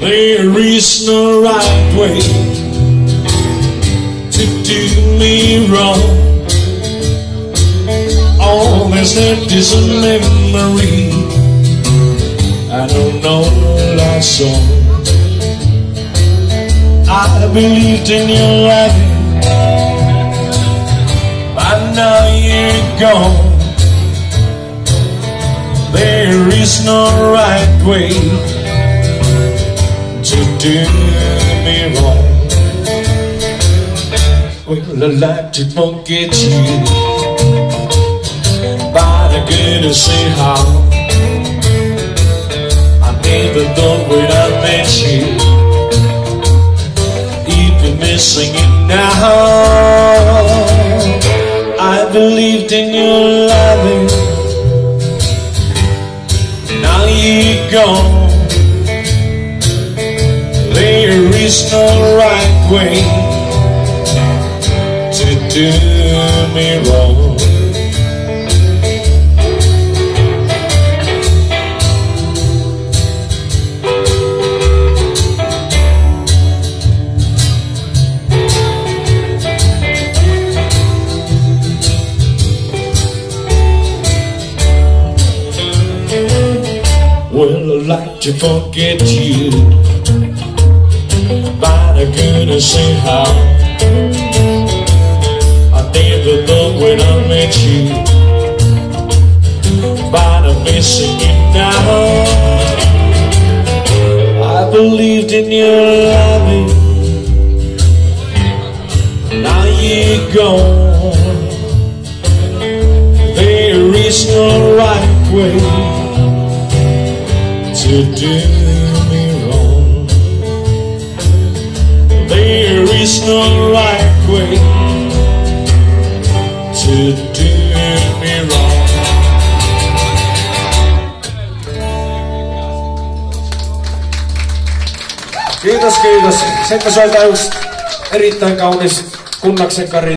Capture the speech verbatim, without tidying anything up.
There is no right way to do me wrong. All that's left is a memory. I don't know last song. I believed in your loving, but now you're gone. There is no right way to do me wrong. Well, I'd like to forget you, but I couldn't say how. I never thought when I met you you'd be missing it now. I believed in your loving, now you're gone. There is no right way to do me wrong. Well, I'd like to forget you, but I couldn't say how. I never thought when I met you, but I'm missing you now. I believed in your loving, now you're gone. There is no right way to do me wrong. There is no right way to do me wrong. Kiitos, kiitos. Seppo soittaa yksi erittäin kaunis Kunnaksen Kari.